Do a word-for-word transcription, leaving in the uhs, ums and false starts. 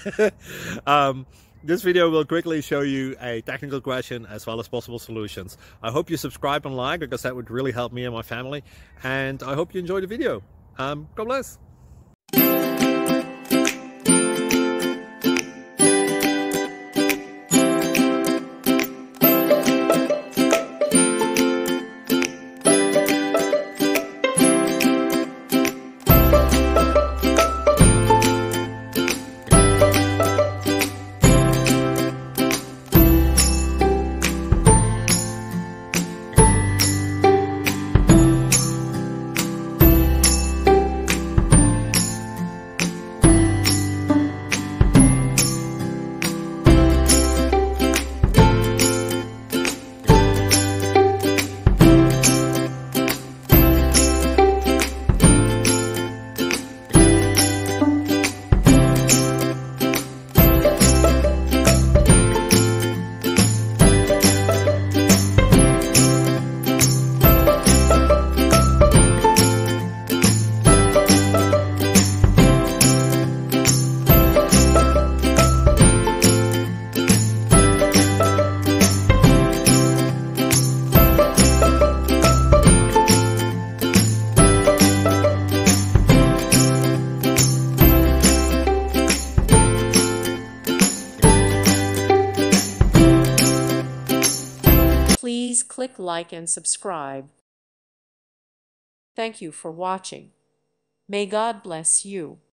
um, this video will quickly show you a technical question as well as possible solutions. I hope you subscribe and like, because that would really help me and my family. And I hope you enjoy the video. Um, God bless. Please click like and subscribe. Thank you for watching. May God bless you.